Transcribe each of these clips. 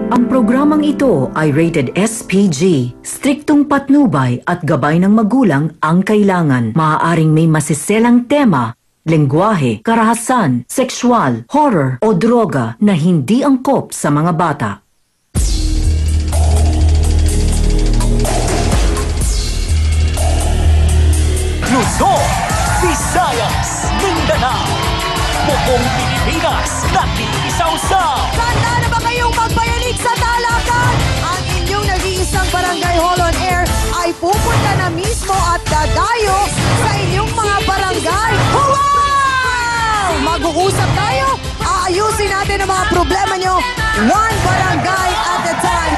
Ang programang ito ay rated SPG. Striktong patnubay at gabay ng magulang ang kailangan. Maaaring may masiselang tema, lengguwahe, karahasan, sexual, horror o droga na hindi angkop sa mga bata. Luzon, Visayas, Mindanao, buong Pilipinas, nakikisaw-saw. Handa na ba kayong magpayanig sa talakan? Ang inyong nag-iisang Barangay Hall on Air ay pupunta na mismo at dadayo sa inyong mga barangay. Wow! Mag-uusap tayo, aayusin natin ang mga problema nyo, one barangay at a time.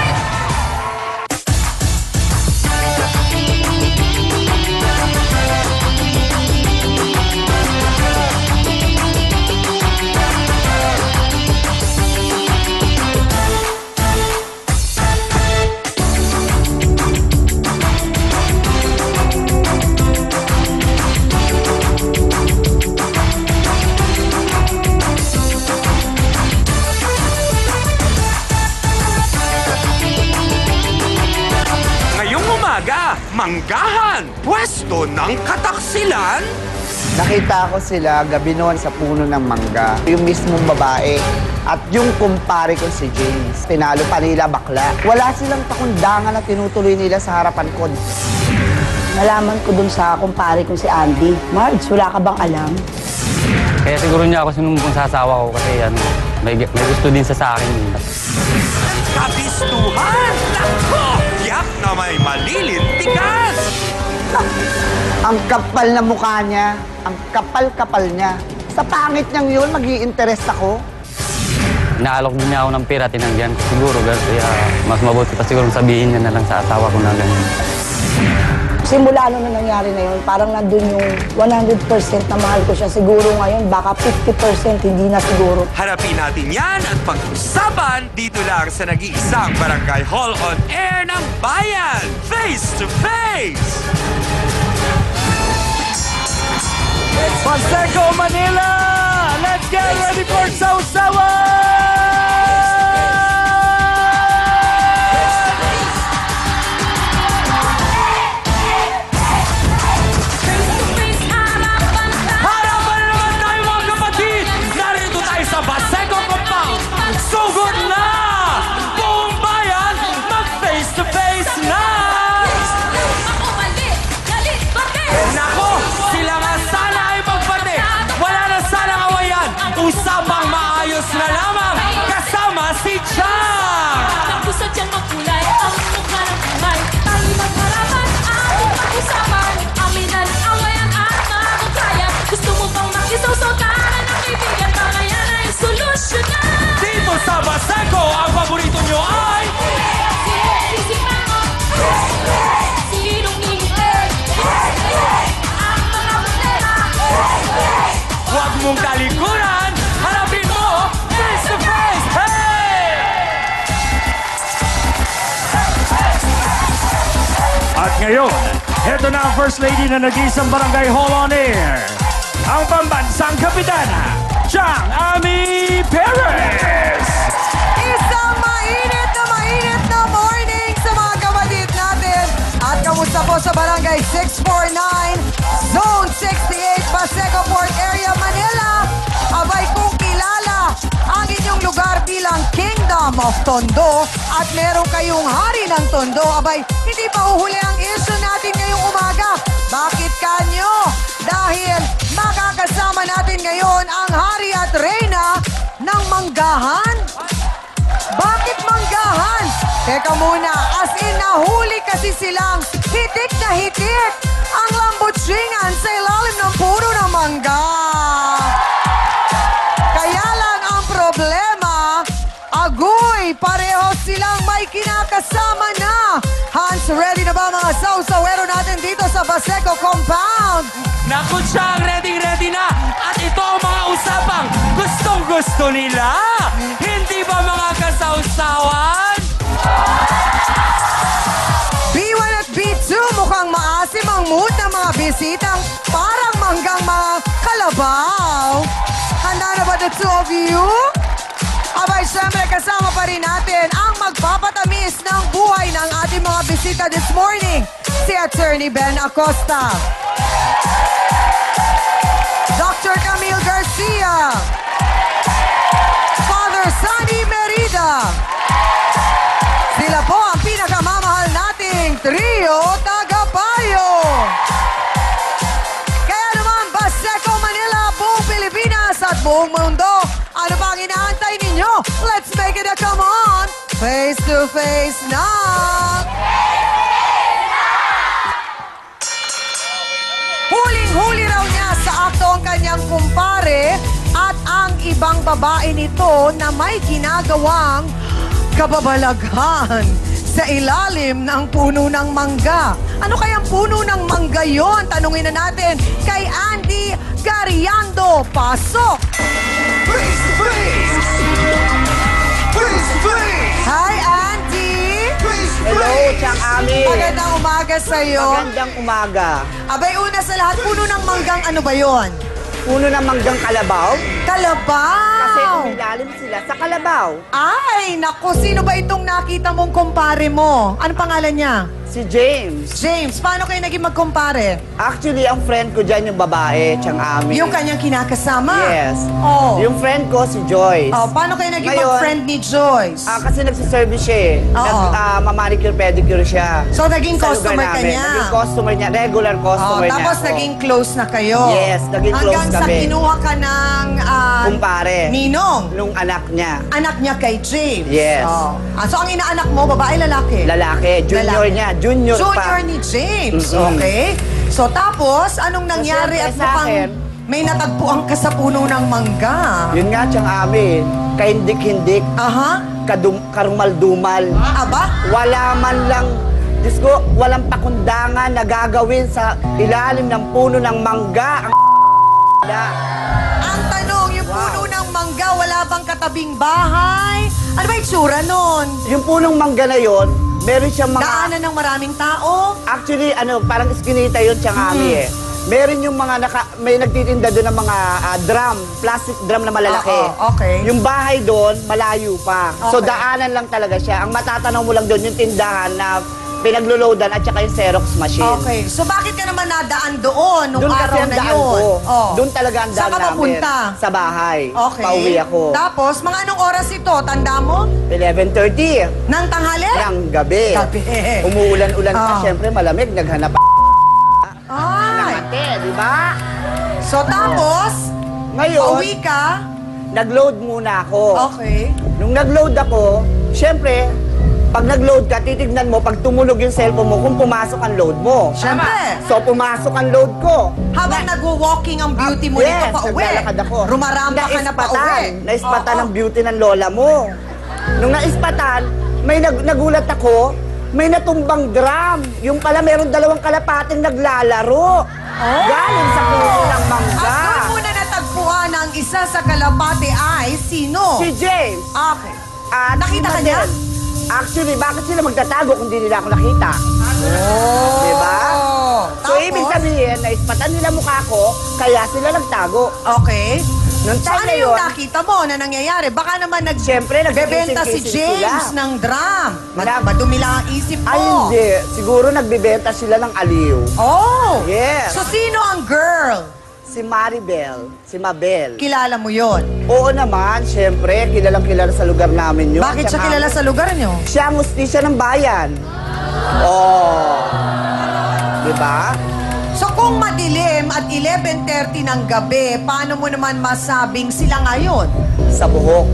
Manggahan, pwesto ng kataksilan. Nakita ko sila gabi noon sa puno ng mangga. Yung mismong babae at yung kumpare ko si James. Tinalo pa nila bakla. Wala silang pakundangan na tinutuloy nila sa harapan ko. Nalaman ko dun sa kumpare ko si Andy. Marge, wala ka bang alam? Kaya siguro niya ako sinumbong sa asawa ko kasi may gusto din sa akin. Kabistuhan! Nako! Yak na may malilintikan! Ang kapal na mukha niya, ang kapal-kapal niya. Sa pangit niyang yun, mag-i-interest ako. Naalok din niya ako ng pera, tinanggihan ko siguro. Kaya mas mabuti pa siguro sabihin niya na lang sa asawa ko na ganyan. Simula ano na nangyari na yun, parang nandun yung 100% na mahal ko siya. Siguro ngayon, baka 50% hindi na siguro. Harapin natin yan at pag-usapan dito lang sa nag-iisang Barangay Hall on Air ng Bayan. Face to face! Paseco, Manila! Let's get ready for Sausawan! Sugod na! Buong bayan, mag-face to face na! Nako, sila nga sana ay magbate. Wala na sana awayan. Usapang maayos na lamang kasama si Chang! Tapos sadyang magkulay ang mukha ng buhay. Tayo magharapan, ating pag-usapan. Aminan, awayan at magkaya. Gusto mo bang makisawsaw-taran ng kaibigan? Baka yan ay solusyon na! Dito sa Baseco, ang paborito nyo ay... Huwag mong talikuran, harapin mo face to face! Hey! At ngayon, heto na ang First Lady na nag-iisang Barangay Hall on Air. Ang pambansang kapitana, Chang Ami Perez! Isang mainit na morning sa mga kapatid natin. At kamusta po sa Barangay 649, Zone 68, Paseco Port Area, Manila. Abay kung kilala ang inyong lugar bilang Kingdom of Tondo at meron kayong hari ng Tondo. Abay, hindi pa uhuli ang issue natin ngayong umaga. Bakit kanyo? Dahil makakasama natin ngayon ang hari at reyna ng Manggahan. Bakit Manggahan? Teka muna, as in nahuli kasi silang hitik na hitik ang lambutsingan sa ilalim ng puno ng mangga. Kaya lang ang problema, agoy, pareho silang may kinakasama na. Hans, ready na ba mga sausawero natin dito sa Baseco Compound? Naku, Chang, ready na! At ito ang mga usapang gustong-gusto nila! Hindi ba mga kasawsawan? B1 at B2, mukhang maasim ang mood ng mga bisitang parang manggang mga kalabaw. Handa na ba the two of you? Abay, syempre kasama pa rin rin natin ang magpapatamis ng buhay ng ating mga bisita this morning, si Attorney Ben Acosta. Dr. Camille Garcia. Father Sunny Merida. Sila po ang pinakamamahal nating trio tagapayo. Kaya naman, Baseco Manila, buong Pilipinas at buong mundo, ano ba ang inaantay ninyo? Let's make it a come on! Face to face na! Huling-huli raw niya sa akto ang kanyang kumpare at ang ibang babae nito na may ginagawang kababalaghan sa ilalim ng puno ng mangga. Ano kayang puno ng mangga yon? Tanungin na natin kay Andy Gariando. Pasok! Face to face! Face to face! Hi, Andy! Face to Hello, face! Chang Ami. Magandang umaga sa'yo. Magandang umaga. Abay, una sa lahat, puno ng manggang ano ba yon? Puno ng manggang kalabaw. Kalabaw! Kasi umilalim sila sa kalabaw. Ay, naku, sino ba itong nakita mong kumpare mo? Ano pangalan niya? Si James. James, paano kayo naging magkumpare? Actually, ang friend ko dyan yung babae, Chang Ami. Yung kanyang kinakasama? Yes. Oh. Yung friend ko, si Joyce. Oh, paano kayo naging Ngayon, mag-friend ni Joyce? kasi nagsiservice siya eh. Oo. Manicure, pedicure siya. So, naging Sa customer lugar ka namin. niya? Naging customer niya. Regular Oh, customer niya. tapos ako. naging close na kayo? Yes, naging close Hanggang sa kami. kinuha ka ng Kumpare. ninong, Nung anak niya. anak niya kay James? Yes. Oh. So, ang inaanak mo, babae, lalaki? Lalaki. Junior Lalaki. niya. Junior pa. Ni James, Mm-mm. okay? So tapos, anong nangyari syempre at sa mukhang akin, may natagpuan ka sa puno ng mangga? Yun nga, Chang Ami. Kahindik-hindik. Aha, Karumal-dumal. aba? Wala man lang, Diyos ko, walang pakundangan na gagawin sa ilalim ng puno ng mangga. Ang tanong, yung puno ng mangga, wala bang katabing bahay? Ano ba itsura nun? Yung punong mangga na yon, meron siyang mga... Daanan ng maraming tao? Actually, parang iskinita yun, Chang Ami eh. Meron yung mga may nagtitinda doon ng mga drum, plastic drum na malalaki. Oo, okay. Yung bahay doon, malayo pa. So Okay. daanan lang talaga siya. Ang matatanaw mo lang doon yung tindahan na pinagloloadan at saka yung Xerox machine. Okay. So bakit ka naman nadaan doon nung Doon kasi araw ang na daan yun? ko. Oh. Doon talaga ang Saan daan ka namin. papunta? Sa bahay. Okay. Pauwi ako. Tapos, mga anong oras ito? Tanda mo? 11:30 Nang tanghali? ng gabi. Gabi. Umuulan-ulan pa, Ah. syempre malamig, naghanap Ay. ate, di ba? So tapos, Ngayon, pauwi ka? nag-load muna ako. Okay. Nung nag-load ako, syempre, pag nag-load ka, titignan mo, pag tumunog yung cellphone mo, kung pumasok ang load mo. Siyempre. So, pumasok ang load ko. Habang nagwo-walking ang beauty mo Yes, dito pa uwi. naglalakad ako. Rumaramba ka na pa uwi. Naispatan Oo. ang beauty ng lola mo. Nung naispatan, may nagulat ako, may natumbang drum. Yung pala meron dalawang kalapating naglalaro. Galing sa puno ng mangga. At doon muna natagpuan ang isa sa kalapate ay sino? Si James. Okay. At Nakita si ka niya? Madel. Actually, bakit sila magtatago kung di nila ako nakita? Oh. Diba? So, Tapos? ibig sabihin, naispatan nila mukha ko, kaya sila nagtago. Okay. Nung So time ano na yung yun, nakita mo na nangyayari? Baka naman Siyempre, bebenta si nagkikising-kising James sila. ng drum. Madam. Madumi lang ang isip mo. ay hindi. Siguro nagbibenta sila ng aliw. Oh! Yes. So sino ang girl? Si Maribel, si Mabel. Kilala mo yon? Oo naman, siyempre, kilalang-kilala sa lugar namin yun. Bakit siya Tsaka, kilala sa lugar niyo? Siya ang ustisya ng bayan. Oh. Diba? So kung madilim at 11:30 ng gabi, paano mo naman masabing sila ngayon? Sa buhok.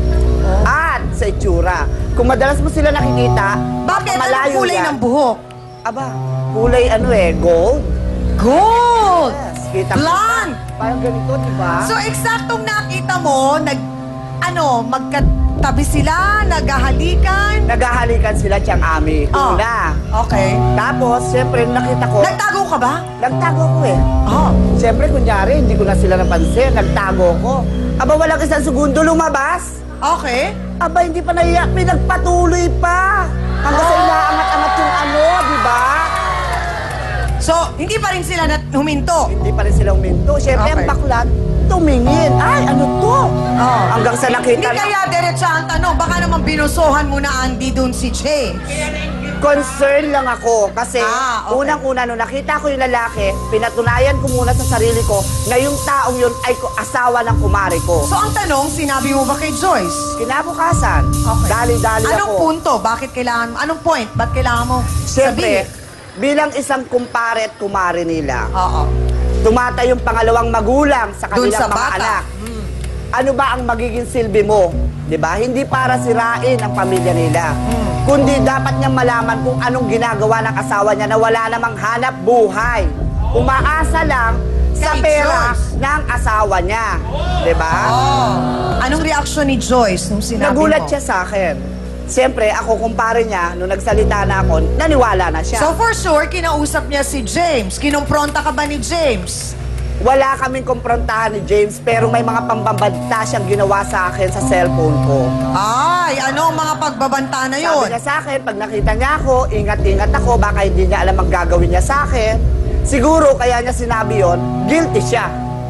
At sa itsura. Kung madalas mo sila nakikita, Bakit? Anong malayo kulay yan. ng buhok? Aba, kulay gold. Gold! Yes, kita Blonde! Parang ganito, diba? So eksaktong nakita mo, magkatabi sila, naghahalikan. Naghahalikan sila Chang Ami. Oh. Una. Okay. Tapos, siyempre, nakita ko, Nagtago ka ba? nagtago ko eh. Oh. Siyempre, kunyari, hindi ko na sila napansin. Nagtago ko. Aba, walang isang segundo lumabas. Okay. Aba, hindi pa naiyak. Pinagpatuloy pa. Hanggang sa inaangat-angat yung di ba? So, hindi pa rin sila huminto. Hindi pa rin sila huminto. Siyempre, Okay. ang baklat, tumingin. Ay, ano to? Hanggang sa Hindi nakita na, kaya diretsa ang tanong, baka naman binusuhan mo na Andy dun si James. concern lang ako. Kasi Okay. unang-una, nung nakita ko yung lalaki, pinatunayan ko muna sa sarili ko na yung taong yun ay asawa ng kumare ko. So ang tanong, sinabi mo ba kay Joyce? Kinabukasan, dali-dali Anong ako. punto? Bakit kailangan, anong point? Ba't kailangan mo Siyempre, sabihin? bilang isang kumpare at kumare nila, Oo. tumata yung pangalawang magulang sa Dun kanilang sa mga bata. anak. Ano ba ang magiging silbi mo? 'Di ba? Hindi para sirain ang pamilya nila. Kundi dapat niyang malaman kung anong ginagawa ng asawa niya na wala namang hanap buhay. Umaasa lang sa Kay pera Joyce. ng asawa niya. 'Di ba? Anong reaksyon ni Joyce nung sinabi Nagulat mo? siya sa akin. Siyempre, ako kumpare niya, nung nagsalita na ako, naniwala na siya. So for sure, kinausap niya si James. Kinumpronta ka ba ni James? Wala kaming kumprontahan ni James, pero may mga pambabanta siyang ginawa sa akin sa cellphone ko. Ay, ano ang mga pagbabanta na Sabi yun? niya sa akin, pag nakita niya ako, ingat-ingat ako, baka hindi niya alam ang gagawin niya sa akin. Siguro, kaya niya sinabi yon, guilty siya.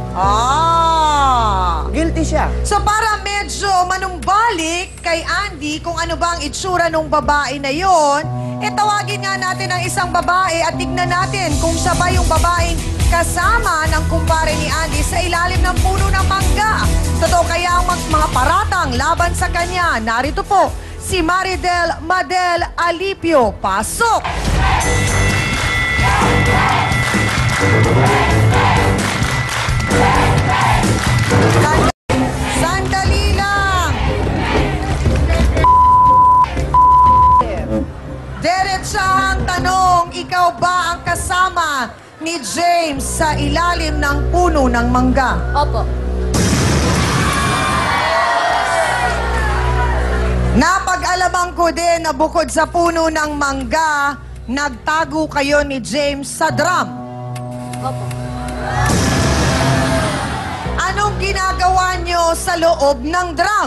Guilty siya. So para medyo manumbalik kay Andy kung ano ba ang itsura ng babae na yon, tawagin nga natin ang isang babae at tignan natin kung siya ba yung babaeng kasama ng kumpare ni Andy sa ilalim ng puno ng mangga. Totoo kaya ang mga paratang laban sa kanya? Narito po si Maridel Madel Alipio. Pasok! Sandali lang! Diretsahang tanong, ikaw ba ang kasama ni James sa ilalim ng puno ng mangga? Opo. Napag-alaman ko din na bukod sa puno ng mangga, nagtago kayo ni James sa drum. Opo. Anong ginagawa nyo sa loob ng drum?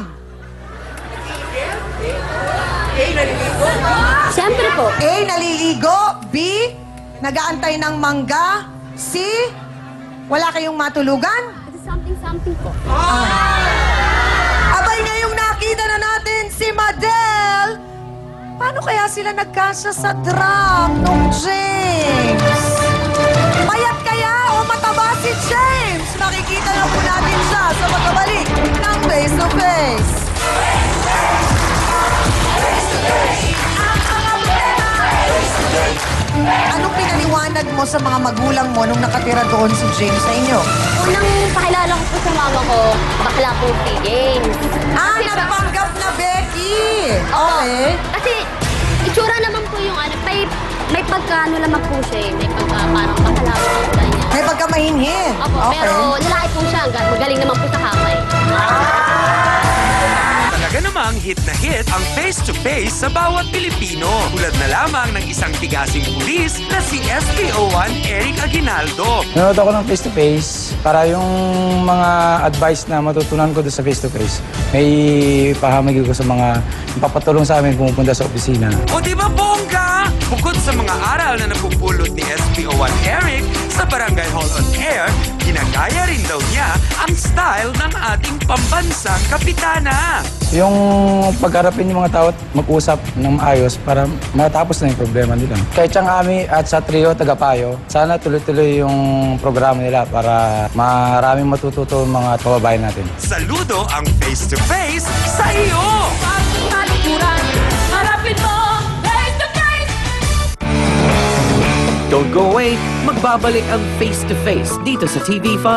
Siyempre po. A. Naliligo. B. Nagaantay ng mangga. C. Wala kayong matulugan? It's something po. Abay, ngayong nakita na natin si Madel. Paano kaya sila nagkasya sa drum nung James? Payat kaya o mataba si James? Makikita na po natin siya sa pagkabalik ng Face to Face. Anong pinaliwanag mo sa mga magulang mo nung nakatira doon si James sa inyo? Unang pakilala ko po sa mama ko, bakla po si James. Kasi Nagpanggap na Becky! Okay. Kasi itsura naman po yung ano, may pagkaano naman po siya eh. May pagka parang bakla po ang kanya. May pagkamahinhin. Opo, pero lalaki po siya. Magaling naman po sa kamay. Talaga namang hit na hit ang face-to-face sa bawat Pilipino. Tulad na lamang ng isang tigasing pulis na si SPO1 Eric Aguinaldo. Nanood ako ng face-to-face para yung mga advice na matutunan ko doon sa face-to-face, may pahamagil ko sa mga papatulong sa amin pumupunta sa opisina. O di ba bongga? Bukod sa mga aral na napupulot ni SPO1 Eric sa Barangay Hall on Air, ginagaya rin daw niya ang style ng ating pambansang kapitana. Yung pagharapin yung mga tao at mag-usap ng maayos para matapos na yung problema nila. Kay Chang Ami at sa trio Tagapayo, sana tuloy-tuloy yung programa nila para maraming matututo ang mga kababayan natin. Saludo ang face-to-face sa iyo! Harapin mo, face to face! Don't go away, magbabalik ang face-to-face dito sa TV5.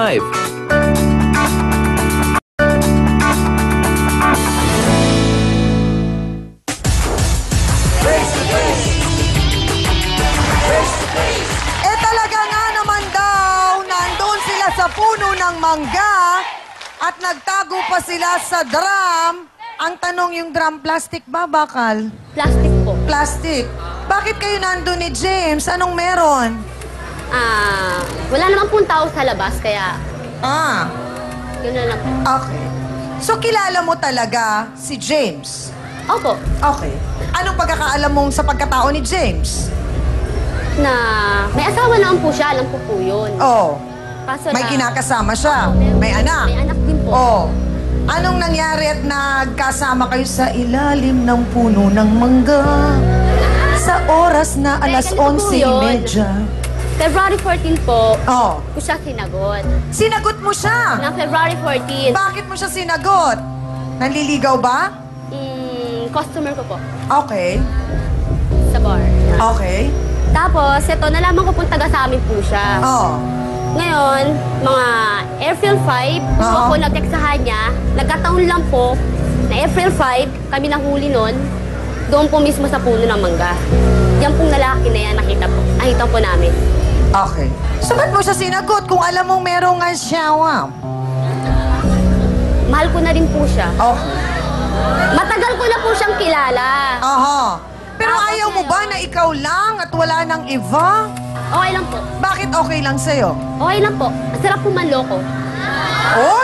Talaga nga naman daw, nandun sila sa puno ng mangga at nagtago pa sila sa drum. Ang tanong, yung drum, plastic ba, bakal? Plastic po. Plastic. Bakit kayo nandun ni James? Anong meron? Wala naman pong tao sa labas, kaya yun na lang po. Okay. So, kilala mo talaga si James? Opo. Okay. Anong pagkakaalam mong sa pagkatao ni James? Na may asawa naman po siya, alam ko po yun. Oh. Kaso May lang- kinakasama siya. Opo, May anak. May anak din po. Oh. Anong nangyari at nagkasama kayo sa ilalim ng puno ng mangga? Sa oras na alas ganito po yun. 11:30. February 14 po, Oh. ko siya sinagot. Sinagot mo siya. Ng February 14, Bakit mo siya sinagot? Nanliligaw ba? customer ko po Okay. sa bar. Okay. Tapos, ito, nalaman ko pong taga sa amin po siya. Oh. Ngayon, mga April 5, Oo. ako nag-text sa kanya. Nagkataon lang po na April 5, kami nahuli nun, doon po mismo sa puno ng mangga. Yan pong lalaki na yan, nakita po namin. Okay. So, ba't mo siya sinagot kung alam mong merong asawa? Mahal ko na rin po siya. Okay. Matagal ko na po siyang kilala. Aha. Pero Tapos ayaw mo ba ngayon- na ikaw lang at wala nang iba? Okay lang po. Bakit okay lang sa'yo? Okay lang po. Ang sarap po manloko. Oh?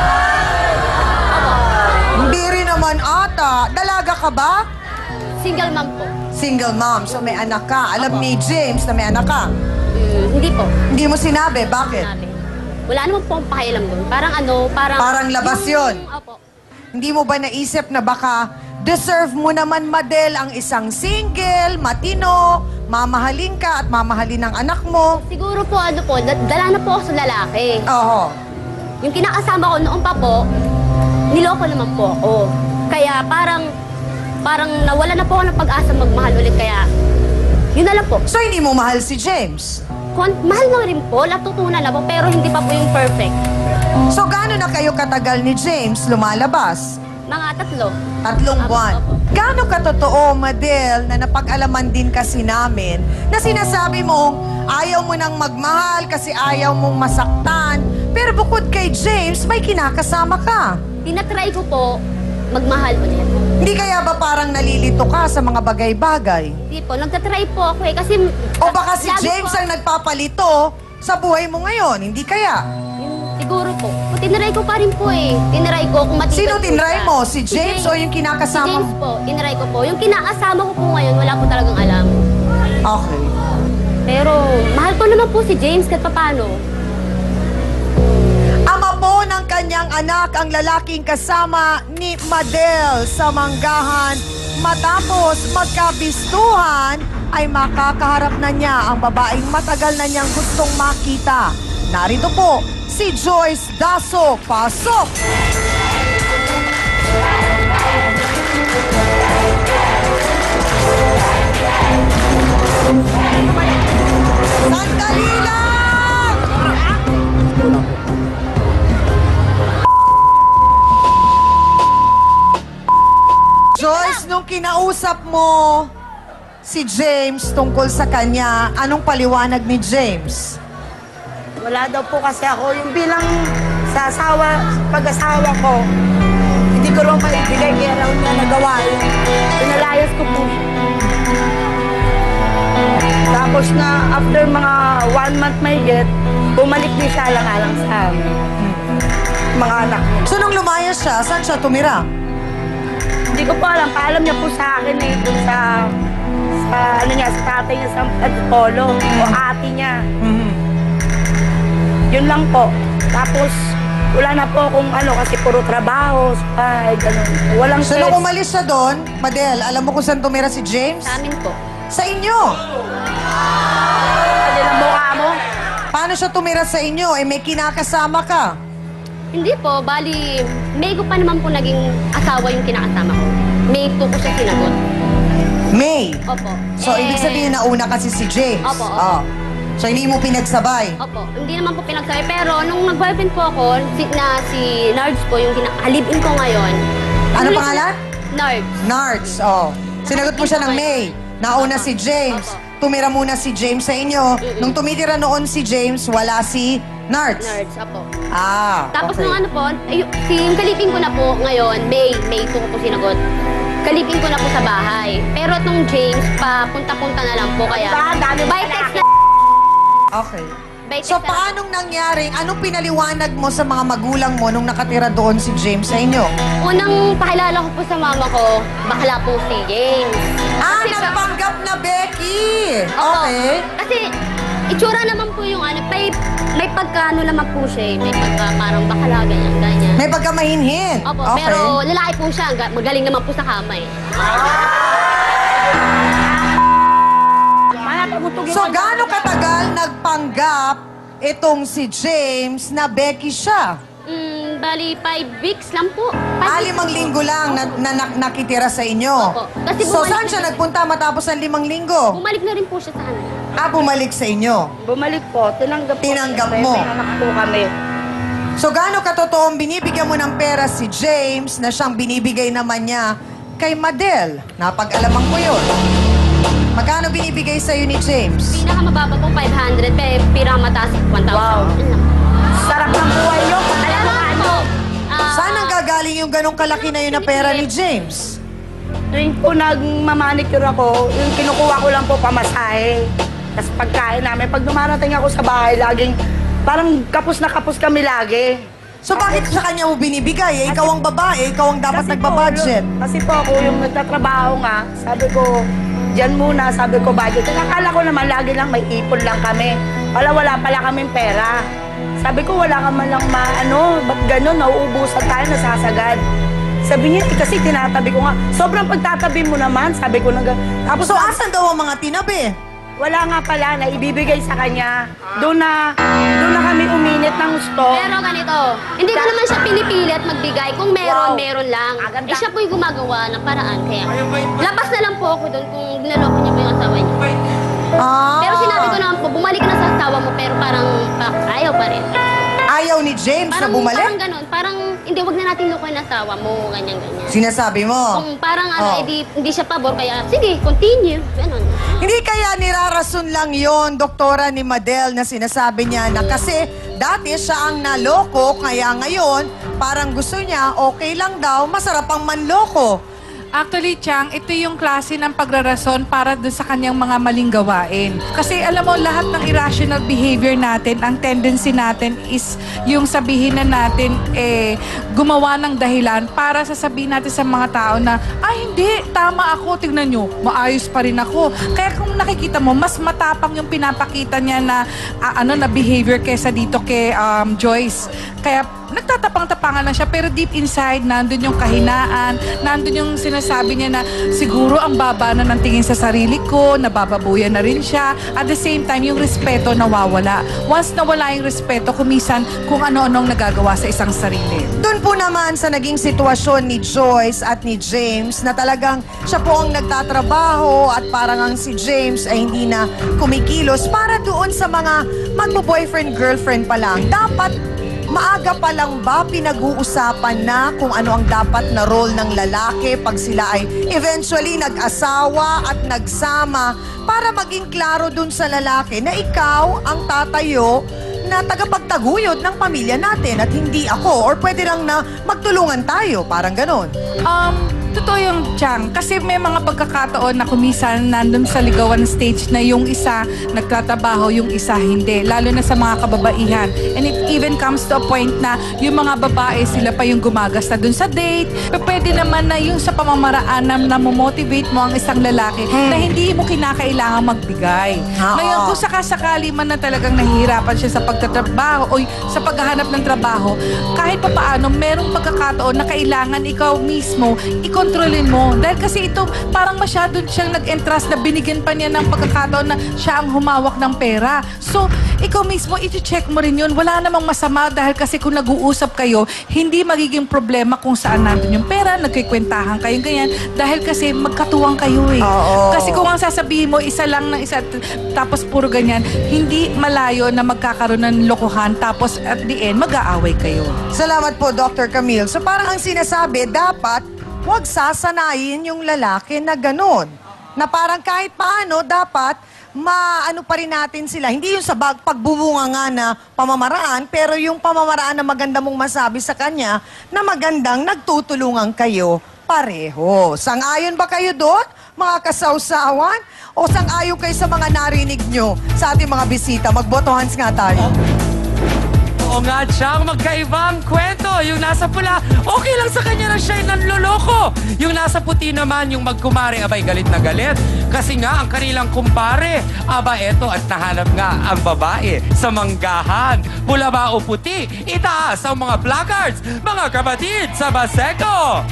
Hindi rin naman ata. Dalaga ka ba? Single mom po. Single mom, so may anak ka. Alam ni James na may anak ka. Hindi po. Hindi mo sinabi, bakit? Sinabi. Wala naman po ang pakialam doon. Parang Parang labas yun. Opo. Hindi mo ba naisip na baka deserve mo naman, Madel, ang isang single, matino, mamahalin ka at mamahalin ng anak mo? Siguro po, dala na po ako sa lalaki. Oo. Yung kinakasama ko noon pa po, niloko naman po ako. Kaya parang nawala na po ako ng pag-asa magmahal ulit. Kaya, yun na lang po. So, hindi mo mahal si James? Mahal na rin po, natutunan na po, pero hindi pa po yung perfect. So, gaano na kayo katagal ni James lumalabas? Mga 3. 3 buwan. Opo. Gaano katotoo, Madel, na napag-alaman din kasi namin na sinasabi mo, ayaw mo nang magmahal kasi ayaw mong masaktan. Pero bukod kay James, may kinakasama ka. Tinatry ko po magmahal ulit. Hindi kaya ba parang nalilito ka sa mga bagay-bagay? Hindi po, nagtatry po ako eh, kasi... O baka si lagi James po- ang nagpapalito sa buhay mo ngayon, hindi kaya? Siguro po. Tinry ko pa rin po eh. Tinry ko kung matibay Sino po tinry siya. mo? Si James o yung kinakasama Si James mo? po. Tinry ko po. Yung kinakasama ko po ngayon, wala po talagang alam. Okay. Pero mahal ko naman po si James kahit papano. Ama po ng kanyang anak ang lalaking kasama ni Madel sa manggahan. Matapos magkabistuhan, ay makakaharap na niya ang babaeng matagal na niyang gustong makita. Narito po, si Joyce Daso. Pasok! Sandali lang! Joyce, nung kinausap mo si James tungkol sa kanya, anong paliwanag ni James? Wala daw po kasi ako. Yung bilang sa pag-asawa ko, hindi ko rin maibigay kaya raw niya nagawa yun. Pinalayas ko po. Tapos na after mga 1 month may get, bumalik din siya lang-alang sa amin. Mga anak niya. So nung lumayas siya, saan siya tumira? Hindi ko po alam. Paalam niya po sa akin eh. Dun sa ano niya, sa tatay niya sa Antipolo. O ate niya. Yun lang po. Tapos, wala na po akong kasi puro trabaho, ay, ganun. Walang So nung umalis siya doon, Madel, alam mo kung saan tumira si James? Sa amin po. Sa inyo! Kanilang mukha mo. Paano siya tumira sa inyo? Eh may kinakasama ka. Hindi po, bali, May ko pa naman po naging asawa yung kinakasama ko. May 2 ko siya sinagot. May. Opo. So ibig sabihin na una kasi si James. Opo, opo. Oh. So hindi mo pinagsabay. Opo, hindi naman po pinagsabay. Pero nung nag-boyfriend po ako, si Nards po, yung halibin ko ngayon. Ano Tuloy- pangalan? Nards. Nards. Oh. Sinagot mo siya ng May. Nauna si James. Tumira muna si James sa inyo. Nung tumitira noon si James, wala si Nards. Nerds, apo. Ah, Tapos okay. nung ano po, yung kalipin ko na po ngayon, May 2 ko po sinagot. Kalipin ko na po sa bahay. Pero itong James, papunta-punta na lang po kaya. By text na. Okay. By text So na lang. paanong nangyari? Anong pinaliwanag mo sa mga magulang mo nung nakatira doon si James sa inyo? Unang pakilala ko po sa mama ko, bakla po si James. Ah, Kasi nagpanggap na Becky! Opo. Okay. Kasi itsura naman po yung ano, may pagka ano naman po siya eh. May pagka parang bakala, ganyan. May pagkamahinhin. Opo, Okay. pero lalaki po siya. Magaling naman po sa kama eh. So, gaano katagal nagpanggap itong si James na Becky siya? Bali, 5 weeks lang po. 5 linggo lang na nakitira sa inyo. Opo. Kasi So, bumalik saan siya na- nagpunta matapos ang 5 linggo? Bumalik na rin po siya sa kanila. Bumalik sa inyo. Bumalik po, tinanggap mo. May anak po kami. So, gaano katotoong binibigyan mo ng pera si James na siyang binibigay naman niya kay Madel? Napag-alaman ko yun. Magkano binibigay sa'yo ni James? Pinakamababa po 500, pero pinakamataas 1,000. Wow. Sarap ng buhay nyo. Alam mo ano? Saan ang gagaling yung ganong kalaki na yun na pera ni James? Tuwing po nagmamanicure ako, yung kinukuha ko lang po pamasahe. Tapos pagkain namin, pag dumarating ako sa bahay, laging parang kapos na kapos kami lagi. So bakit sa kanya mo binibigay? Ikaw ang babae, ikaw ang dapat nagbabudget. Kasi po ako yung nagtatrabaho nga, sabi ko, dyan muna, sabi ko budget. Akala ko naman lagi lang may ipon lang kami. Wala pala kaming pera. Sabi ko, wala ka man lang ba't gano'n, nauubusan tayo, nasasagad. Sabi niya, kasi tinatabi ko nga. Sobrang pagtatabi mo naman, sabi ko na tapos, So asan daw ang mga tinabi? Wala nga pala na ibibigay sa kanya. Doon na kami uminit ng gusto. Pero ganito, hindi ko naman siya pinipilit magbigay. Kung meron, Wow. meron lang. Agad Siya po yung gumagawa ng paraan. Kaya, labas na lang po ako doon kung niloloko niya po yung asawa niya. Pero sinabi ko naman po, bumalik na sa asawa mo, pero parang ayaw pa rin. Ayaw ni James na bumalik? Parang ganun. Parang, hindi, wag na natin lukuhin ang asawa mo, ganyan. Sinasabi mo? Kung parang hindi siya pabor, kaya sige, continue. Ganun. Hindi kaya nirarason lang yon doktora ni Madel na sinasabi niya na kasi dati siya ang naloko, kaya ngayon parang gusto niya okay lang daw, masarap ang manloko. Actually, Chang, ito yung klase ng pagrarason para doon sa kanyang mga maling gawain. Kasi alam mo, lahat ng irrational behavior natin, ang tendency natin is yung sabihin na natin, gumawa ng dahilan para sasabihin natin sa mga tao na, hindi, tama ako, tignan nyo, maayos pa rin ako. Kaya kung nakikita mo, mas matapang yung pinapakita niya na, na behavior kesa dito kay Joyce. Kaya nagtatapang-tapangan lang siya, pero deep inside, nandun yung kahinaan, nandun yung sinasabi niya na siguro ang baba na ng tingin sa sarili ko, nabababuyan na rin siya. At the same time, yung respeto nawawala. Once nawala yung respeto, kumisan kung ano-anong nagagawa sa isang sarili. Doon po naman sa naging sitwasyon ni Joyce at ni James na talagang siya po ang nagtatrabaho at parang ang si James ay hindi na kumikilos para doon sa mga magbo-boyfriend-girlfriend pa lang. Dapat maaga pa lang ba pinag-uusapan na kung ano ang dapat na role ng lalaki pag sila ay eventually nag-asawa at nagsama para maging klaro dun sa lalaki na ikaw ang tatayo na tagapagtaguyod ng pamilya natin at hindi ako, or pwede lang na magtulungan tayo, parang ganon. Totoo yung Chang, kasi may mga pagkakataon na kumisan nandun sa ligawan stage na yung isa nagtatrabaho, yung isa hindi. Lalo na sa mga kababaihan. And it even comes to a point na yung mga babae, sila pa yung gumagasta dun sa date. Pwede naman na yung sa pamamaraan na namomotivate mo ang isang lalaki na hindi mo kinakailangan magbigay. Ngayon, kung sakasakali man na talagang nahihirapan siya sa pagtatrabaho o sa paghahanap ng trabaho, kahit pa paano, merong pagkakataon na kailangan ikaw mismo kontrolin mo. Dahil kasi ito, parang masyado siyang nag-entrust na binigyan pa niya ng pagkakataon na siya ang humawak ng pera. So, ikaw mismo, iti-check mo rin yun. Wala namang masama dahil kasi kung nag-uusap kayo, hindi magiging problema kung saan nandun yung pera, nagkikwentahan kayo ganyan. Dahil kasi magkatuwang kayo eh. Kasi kung ang sasabihin mo, isa lang ng isa, tapos puro ganyan, hindi malayo na magkakaroon ng lokohan, tapos at the end, mag-aaway kayo. Salamat po, Dr. Camille. So parang ang sinasabi, dapat huwag sasanayin yung lalaki na ganon. Na parang kahit paano, dapat maano pa rin natin sila. Hindi yung sa pagbubunga nga na pamamaraan, pero yung pamamaraan na maganda mong masabi sa kanya na magandang nagtutulungan kayo pareho. Sang-ayon ba kayo doon, mga kasawsawan? O sang-ayon kayo sa mga narinig nyo sa ating mga bisita? Magboto hands nga tayo. Oo nga, Chang, magkaibang kwento. Yung nasa pula, okay lang sa kanya na siya'y nanloloko. Yung nasa puti naman, yung magkumare, abay galit na galit. Kasi nga, ang kanilang kumpare, aba eto at nahanap nga ang babae sa manggahan. Pula ba o puti? Itaas ang mga placards, mga kapatid sa Baseco.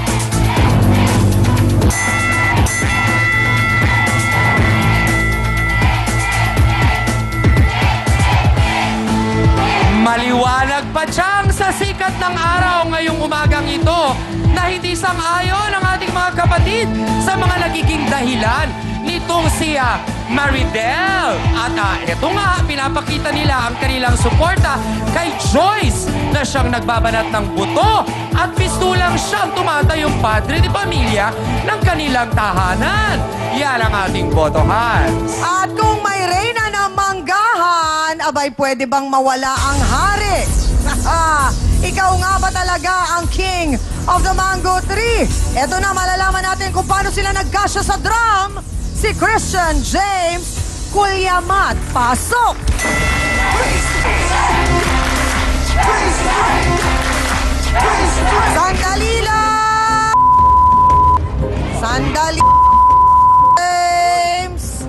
Maliwanag pa Chang sa sikat ng araw ngayong umagang ito na hindi sang-ayon ang ating mga kapatid sa mga nagiging dahilan nitong si Maridel. At ito nga, pinapakita nila ang kanilang suporta kay Joyce na siyang nagbabanat ng buto at pistulang siyang tumatayong padre de pamilya ng kanilang tahanan. Yan ang ating botohan. At kung may reyna ng manggahan, abay pwede bang mawala ang hari? Ikaw nga ba talaga ang king of the mango tree? Ito na, malalaman natin kung paano sila nagkasya sa drum. Si Christian James Kulyamat. Pasok! Sandali lang! Sandali James!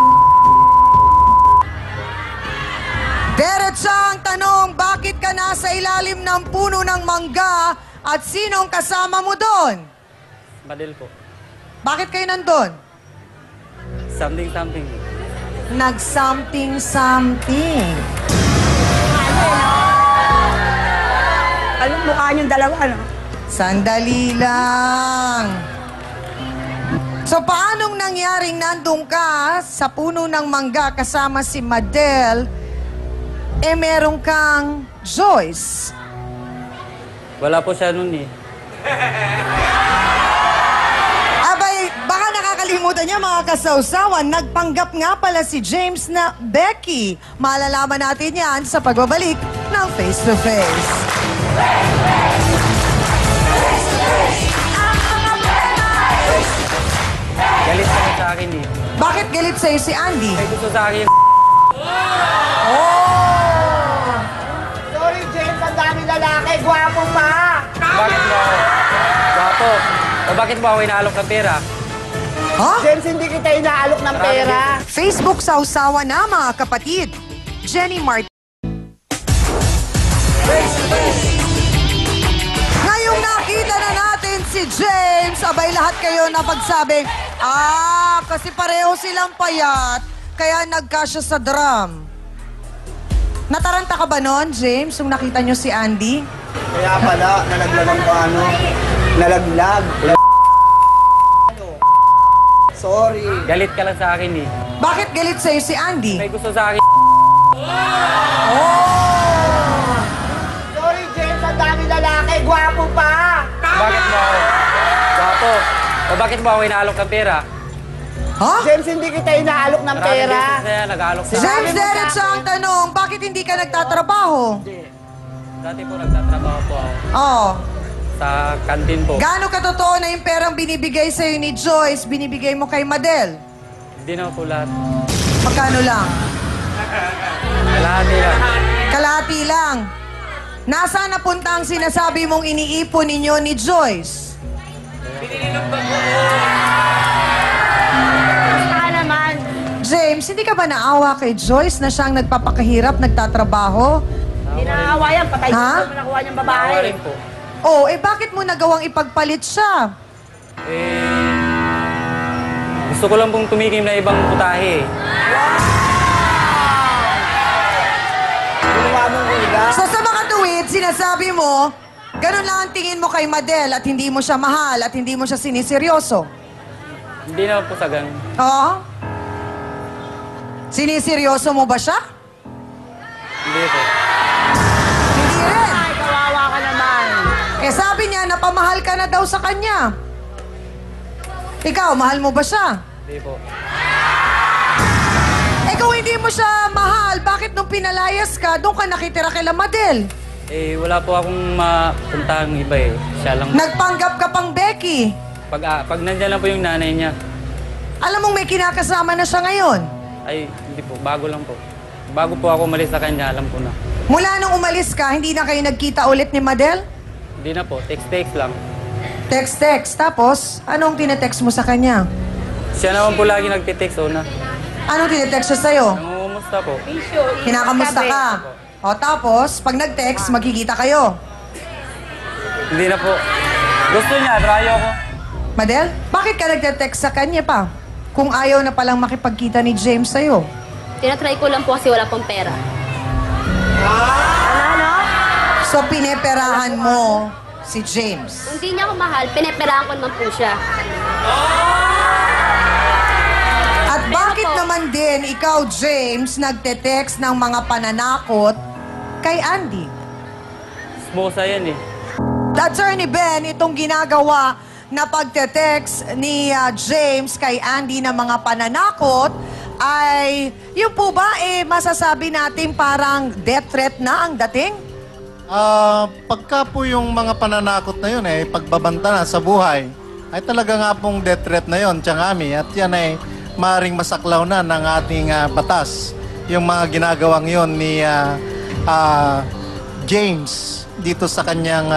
Diretsang tanong, bakit ka nasa ilalim ng puno ng mangga at sinong kasama mo doon? Badil po. Bakit kayo nandun? Something. Nag-something. Anong mukha niyong dalawa, no? Sandali lang. So, paanong nangyaring nandun ka sa puno ng mangga kasama si Madel, meron kang Joyce? Wala po siya nun eh. Abay, baka nakakalimutan niya mga kasawsawan, nagpanggap nga pala si James na Becky. Malalaman natin yan sa pagbabalik ng Face to Face. Galit ka sa akin eh. Bakit galit sa'yo si Andy? May gusto sa akin. Sorry, James, ang dami lalaki. Gwapo pa. Bakit mo ako? Gwapo. O bakit mo ako inaalok ng pera? Huh? James, hindi kita inaalok ng pera. Facebook sausawa na mga kapatid. Jenny Martin. Ngayong nakita na natin si James, abay lahat kayo napagsabing, kasi pareho silang payat, kaya nagkasya sa drum. Nataranta ka ba nun, James, nung nakita nyo si Andy? Kaya pala, nalaglagan ko nalaglag. Sorry. Galit ka lang sa akin eh. Bakit galit sa'yo si Andy? May gusto sa akin. Sorry, James, ang dami lalaki. Gwapo pa. Bakit mo ako? Gwapo. O bakit mo ako inaalok ng pera? Huh? James, hindi kita inaalok ng pera. Maraming beses na yan, nag-aalok sa James, diretso ang tanong, bakit hindi ka nagtatrabaho? Dati po nagtatrabaho po ako. Oo. Sa kantin po. Gaano katotoo na yung perang binibigay sa'yo ni Joyce, binibigay mo kay Madel? Hindi na po lahat. Magkano lang? Kalahati lang. Kalahati lang. Nasaan napunta ang sinasabi mong iniipon ninyo ni Joyce? Basta naman. James, hindi ka ba naawa kay Joyce na siyang nagpapakahirap, nagtatrabaho? Hindi naawa yan. Patay Ha? ko nakuha niyang babae. Naawa rin po. Oh, bakit mo nagawang ipagpalit siya? Gusto ko lang pong tumikim na ibang putahe. So sa mga tuwid, sinasabi mo, ganun lang ang tingin mo kay Madel at hindi mo siya mahal at hindi mo siya siniseryoso. Hindi naman po sa ganun. Oo? Siniseryoso mo ba siya? Hindi po. Hindi rin. Ay, kawawa ka naman. Sabi niya, napamahal ka na daw sa kanya. Ikaw, mahal mo ba siya? Hindi po. Kung hindi mo siya mahal, bakit nung pinalayas ka, doon ka nakitira kay Madel? Wala po akong mapuntahang iba eh. Siya lang. Nagpanggap ka pang Becky. Pag nandyan lang po yung nanay niya. Alam mong may kinakasama na siya ngayon? Ay, hindi po. Bago lang po. Bago po ako umalis sa kanya, alam ko na. Mula nung umalis ka, hindi na kayo nagkita ulit ni Madel? Hindi na po, text-text lang. Text. Tapos, anong tinetext mo sa kanya? Siya naman po lagi nagtitext una. Anong tinetext siya sa'yo? Nangungumusta po. Kinakamusta ka? O tapos, pag nag-text, magkikita kayo. Hindi na po. Gusto niya, drayo ako. Madel, bakit ka nagte-text sa kanya pa? Kung ayaw na palang makipagkita ni James sa'yo. Tinatry ko lang po kasi wala pong pera. So, pineperahan mo si James. Kung hindi niya ako mahal, pineperahan ko naman po siya. At bakit naman din ikaw, James, nagte-text ng mga pananakot kay Andy? Smosa yan eh. Attorney Ben, itong ginagawa na pagte-text ni James kay Andy ng mga pananakot ay, yun po ba, masasabi natin parang death threat na ang dating? Pagka po yung mga pananakot na yun pagbabanta na sa buhay, ay talaga nga pong death threat na yun, Tiangami. At yan ay maaaring masaklaw na ng ating batas. Yung mga ginagawang yun ni James dito sa kanyang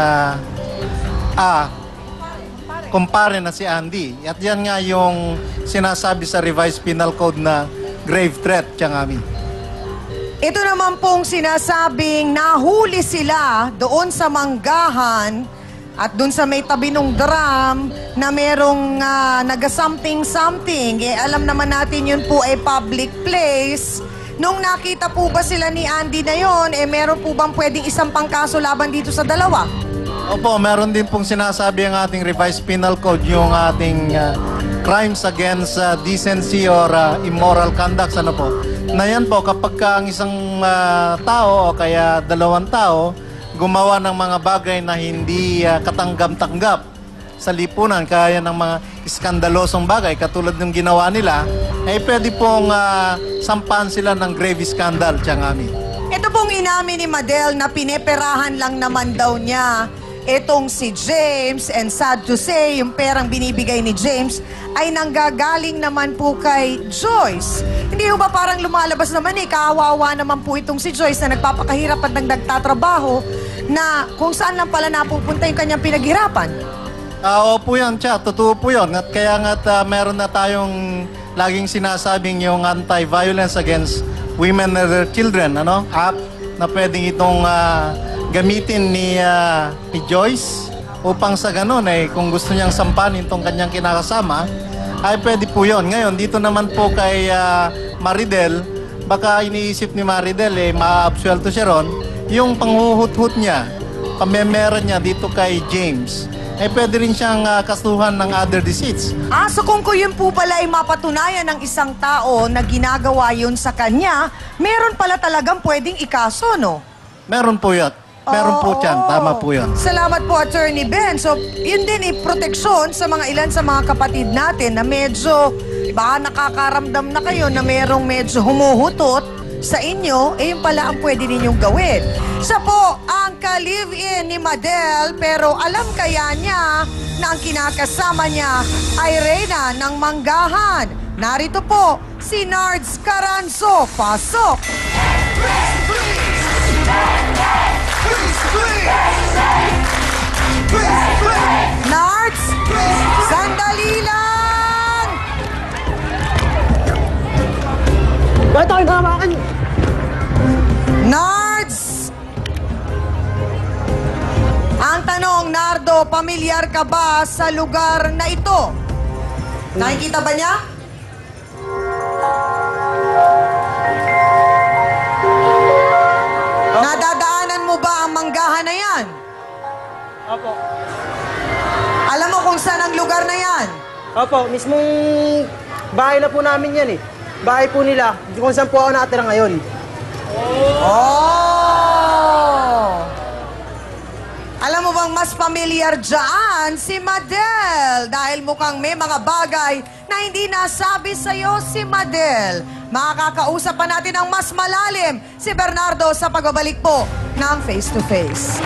kumpare na si Andy. At yan nga yung sinasabi sa Revised Penal Code na grave threat, Tiangami. Ito naman pong sinasabing nahuli sila doon sa manggahan at doon sa may tabi ng drum na merong naga-something-something. Alam naman natin yun po ay public place. Nung nakita po ba sila ni Andy na yun, meron po bang pwedeng isang pangkaso laban dito sa dalawa? Opo, meron din pong sinasabi ang ating Revised Penal Code, yung ating crimes against decency or immoral conduct, ano po. Na yan po, kapag ang isang tao o kaya dalawang tao gumawa ng mga bagay na hindi katanggap-tanggap sa lipunan, kaya ng mga iskandalosong bagay katulad ng ginawa nila, ay pwede pong sampahan sila ng grave scandal, Tiangami. Ito pong inamin ni Madel na pineperahan lang naman daw niya itong si James, and sad to say, yung perang binibigay ni James ay nanggagaling naman po kay Joyce. Hindi ba parang lumalabas naman kawawa naman po itong si Joyce na nagpapakahirap at nagtatrabaho na kung saan lang pala napupunta yung kanyang pinaghirapan? Opo yan, Tia. Totoo po yun. At kaya nga meron na tayong laging sinasabing yung anti-violence against women and their children, app na pwedeng itong gamitin ni Joyce upang sa ganun kung gusto niyang sampanin itong kanyang kinakasama, ay pwede po yun. Ngayon, dito naman po kay Maridel, baka iniisip ni Maridel ma-absuelto siya ron, yung panghuhut-hut niya, pamemera niya dito kay James, pwede rin siyang kasuhan ng other deceits. So kung yun po pala ay mapatunayan ng isang tao na ginagawa yun sa kanya, meron pala talagang pwedeng ikaso, no? Meron po yun. Meron po dyan. Tama po yun. Salamat po, Attorney Ben. So, yun din proteksyon sa mga ilan sa mga kapatid natin na medyo, baka nakakaramdam na kayo na merong medyo humuhutot sa inyo, yun pala ang pwede ninyong gawin. Siya po ang ka-live-in ni Madel, pero alam kaya niya na ang kinakasama niya ay Reyna ng Manggahan. Narito po si Nards Caranzo. Pasok! Nards, sandali lang! Bakit tayo namakan? Nards! Ang tanong, Nardo, pamilyar ka ba sa lugar na ito? Nakikita ba niya? Nadadaanan mo ba ang manggahan na yan? Opo. Alam mo kung saan ang lugar na yan? Opo, mismong bahay na po namin yan Bahay po nila, kung saan po ako nakatira ngayon. Alam mo bang mas pamilyar dyan si Madel? Dahil mukhang may mga bagay na hindi nasabi sa'yo si Madel. Makakausap pa natin ang mas malalim si Bernardo sa pagbabalik po ng Face to Face.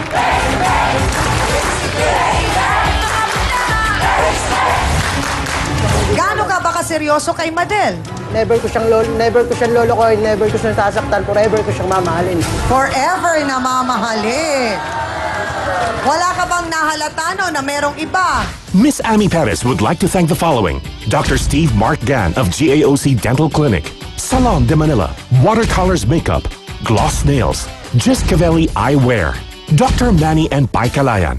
Gaano ka ba kaseryoso kay Madel? never ko siyang lolokohin, never ko siyang sasaktan, forever ko siyang mamahalin. Forever na mamahalin. Wala ka bang nahalata no na merong iba? Miss Amy Perez would like to thank the following: Dr. Steve Mark Gan of GAOC Dental Clinic, Salon de Manila, Watercolors Makeup, Gloss Nails, Jis Cavelli Eyewear, Dr. Manny and Pai Kalayan.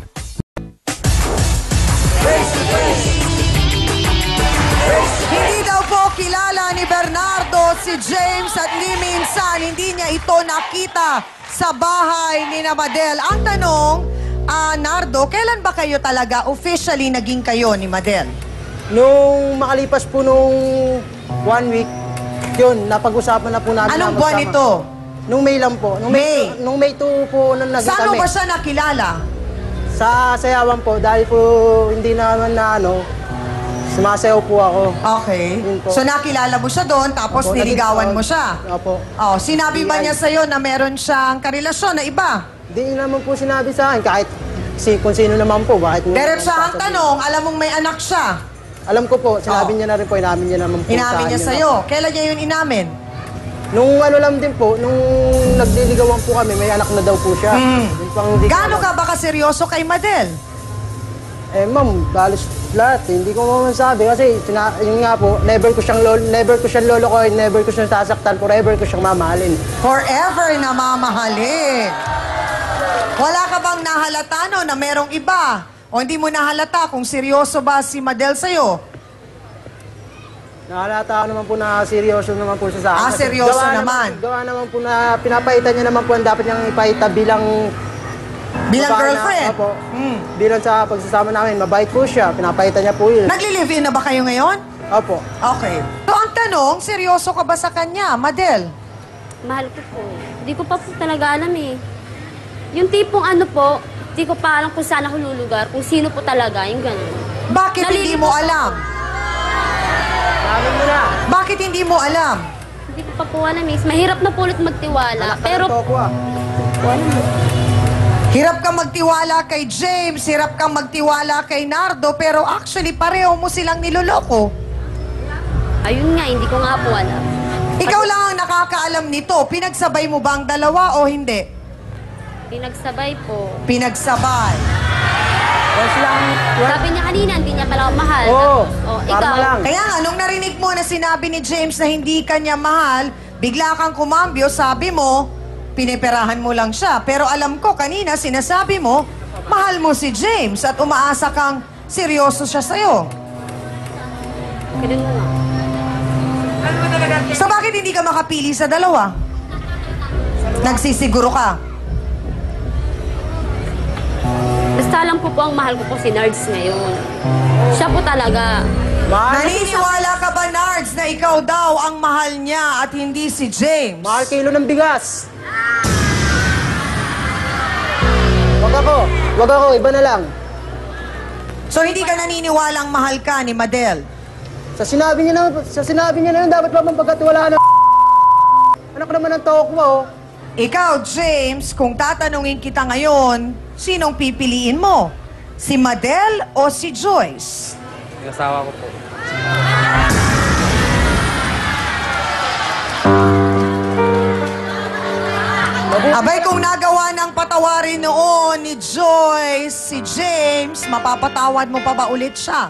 Hindi daw po kilala ni Bernardo si James at ni minsan hindi niya ito nakita sa bahay ni Madel. Ang tanong, Nardo, kailan ba kayo talaga officially naging kayo ni Madel? Nung makalipas po nung 1 week, yun, napag-usapan na po namin. Anong na buwan magsama. ito? Nung May lang po. Nung May 2 po nung naging Saan mo kami. ba siya nakilala? Sa sayawan po, dahil po hindi naman na sumasayaw po ako. Okay. Po. So nakilala mo siya doon, tapos Opo, niligawan mo siya? Opo. Oh, sinabi ba niya sa'yo na meron siyang karelasyon na iba? Hindi naman po sinabi sa akin, kahit kung sino naman po. Bakit Diretso ang tanong, alam mong may anak siya? Alam ko po, sinabi niya na rin po, inamin niya naman po Inamin niya sa'yo. Kailan niya yun inamin? Nung lang din po, nung nagliligawan po kami, may anak na daw po siya. Gaano ka ba kaseryoso kay Madel? Ma'am, balos lahat. Hindi ko masabi kasi yun nga po, never ko siyang lolokohin, never ko siyang sasaktan, forever ko siyang mamahalin. Forever na mamahalin. Wala ka bang nahalata no na merong iba? O hindi mo nahalata kung seryoso ba si Madel sa'yo? Nahalata naman po na seryoso naman po siya sa akin. Seryoso naman. Gawa naman po na pinapahita niya naman po ang dapat niyang ipahita bilang girlfriend? Opo. Bilang sa pagsasama namin, mabait po siya. Pinapahita niya po yun. Nagli-live-in na ba kayo ngayon? Opo. Okay. So ang tanong, seryoso ka ba sa kanya, Madel? Mahal ko po. Hindi ko pa po talaga alam eh. Yung tipong ano po, hindi ko pa alam kung saan ako lulugar, kung sino po talaga, yung gano'n. Bakit hindi mo alam? Alam mo na. Bakit hindi mo alam? Hindi ko pa po alam eh. Mahirap na po ulit magtiwala. Pero... Hirap kang magtiwala kay James, hirap kang magtiwala kay Nardo, pero actually pareho mo silang niloloko. Ayun nga, hindi ko nga po alam. Ikaw lang ang nakakaalam nito. Pinagsabay mo ba ang dalawa o hindi? Pinagsabay po. Pinagsabay. Sabi niya kanina, hindi niya pala ako mahal. Oo, ikaw. Kaya nga, nung narinig mo na sinabi ni James na hindi ka niya mahal, bigla kang kumambyo, sabi mo, piniperahan mo lang siya. Pero alam ko, kanina sinasabi mo, mahal mo si James at umaasa kang seryoso siya sa'yo. Ganun mo nga. So bakit hindi ka makapili sa dalawa? Nagsisiguro ka? Basta alam ko po ang mahal ko po si Nards ngayon. Siya po talaga. Naniniwala ka ba, Nards, na ikaw daw ang mahal niya at hindi si James? Mahal kilo ng bigas. Wag ako, iba na lang. So hindi ka naniniwalang mahal ka ni Madel? Sa sinabi niya na dapat pa bang pagkatiwalaan ng anak naman ng toko mo. Ikaw, James, kung tatanungin kita ngayon, sinong pipiliin mo? Si Madel o si Joyce? Yung asawa ko po. Abay, kung nagawa ng patawarin noon ni Joyce, si James, mapapatawad mo pa ba ulit siya?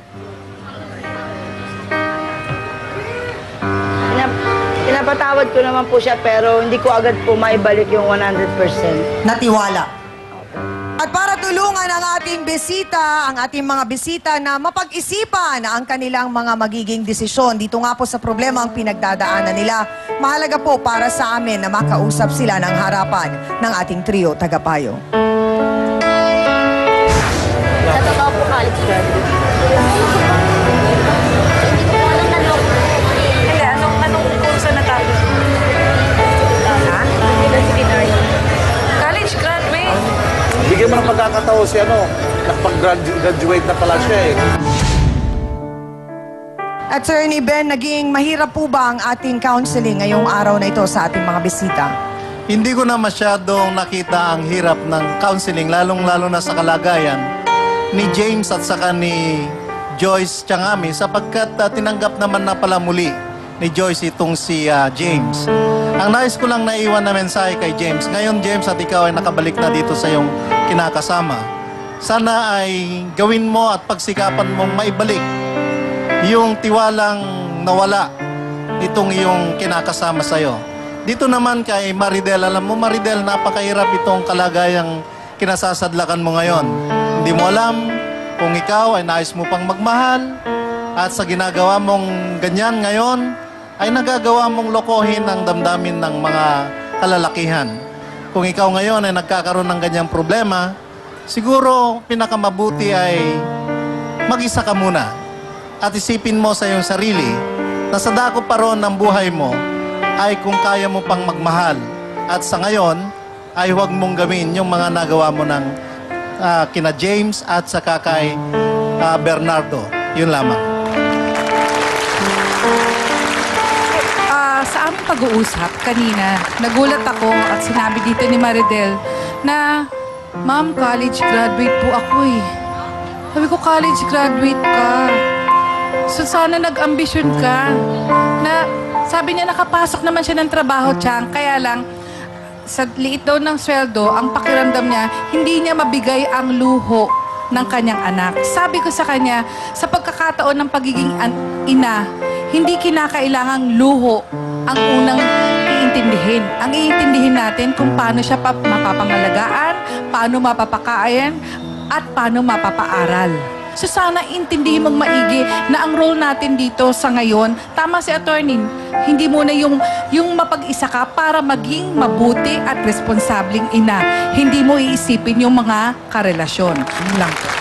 Pinapatawad ko naman po siya pero hindi ko agad po maibalik yung 100%. Natiwala. At para tulungan ang ating bisita, ang ating mga bisita na mapag-isipan ang kanilang mga magiging desisyon dito nga po sa problema ang pinagdadaanan nila, mahalaga po para sa amin na makausap sila ng harapan ng ating trio tagapayo. Sa totoo po, college graduate. Anong kurso natapos? College graduate. Bigyan mo ng pagkakataon si nakapag-graduate na pala siya eh. Attorney Ben, naging mahirap po ba ang ating counseling ngayong araw na ito sa ating mga bisita? Hindi ko na masyadong nakita ang hirap ng counseling, lalong-lalo na sa kalagayan ni James at saka ni Joyce Tiangami sapagkat tinanggap naman na pala muli ni Joyce itong si James. Ang nais ko lang naiwan na mensahe kay James. Ngayon, James, at ikaw ay nakabalik na dito sa iyong kinakasama. Sana ay gawin mo at pagsikapan mong maibalik yung tiwalang nawala itong iyong kinakasama sa iyo. Dito naman kay Maridel, alam mo Maridel, napakahirap itong kalagayang kinasasadlakan mo ngayon. Hindi mo alam kung ikaw ay nais mo pang magmahal at sa ginagawa mong ganyan ngayon ay nagagawa mong lokohin ang damdamin ng mga kalalakihan. Kung ikaw ngayon ay nagkakaroon ng ganyang problema, siguro pinakamabuti ay mag-isa ka muna at isipin mo sa iyong sarili na sa dako pa ron ng buhay mo ay kung kaya mo pang magmahal. At sa ngayon ay huwag mong gawin yung mga nagawa mo ng kina James at saka kay Bernardo. Yun lamang. Sa aming pag-uusap kanina, nagulat ako at sinabi dito ni Maridel na, Ma'am, college graduate po ako eh. Sabi ko, college graduate ka. So sana nag-ambisyon ka. Na, sabi niya nakapasok naman siya ng trabaho, Chang. Kaya lang, sa liit daw ng sweldo, ang pakiramdam niya, hindi niya mabigay ang luho ng kanyang anak. Sabi ko sa kanya, sa pagkakataon ng pagiging ina, hindi kinakailangang luho ang unang iintindihin. Ang iintindihin natin kung paano siya mapapangalagaan, paano mapapakain, at paano mapapaaral. So sana intindihin mong maigi na ang role natin dito sa ngayon, tama si attorney, hindi muna yung mapag-isa ka para maging mabuti at responsableng ina. Hindi mo iisipin yung mga karelasyon. Yun lang po.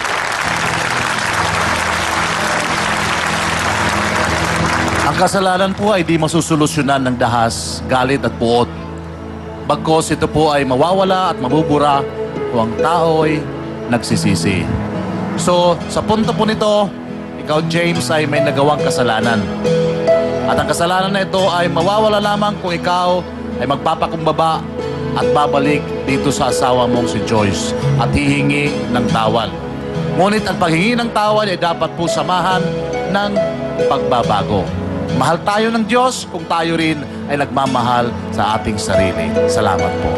Ang kasalanan po ay di masusolusyonan ng dahas, galit at puot. Bagkos ito po ay mawawala at mabubura kung ang tao ay nagsisisi. So, sa punto po nito, ikaw James ay may nagawang kasalanan. At ang kasalanan na ito ay mawawala lamang kung ikaw ay magpapakumbaba at babalik dito sa asawa mong si Joyce at hihingi ng tawad. Ngunit ang paghingi ng tawad ay dapat po samahan ng pagbabago. Mahal tayo ng Diyos kung tayo rin ay nagmamahal sa ating sarili. Salamat po.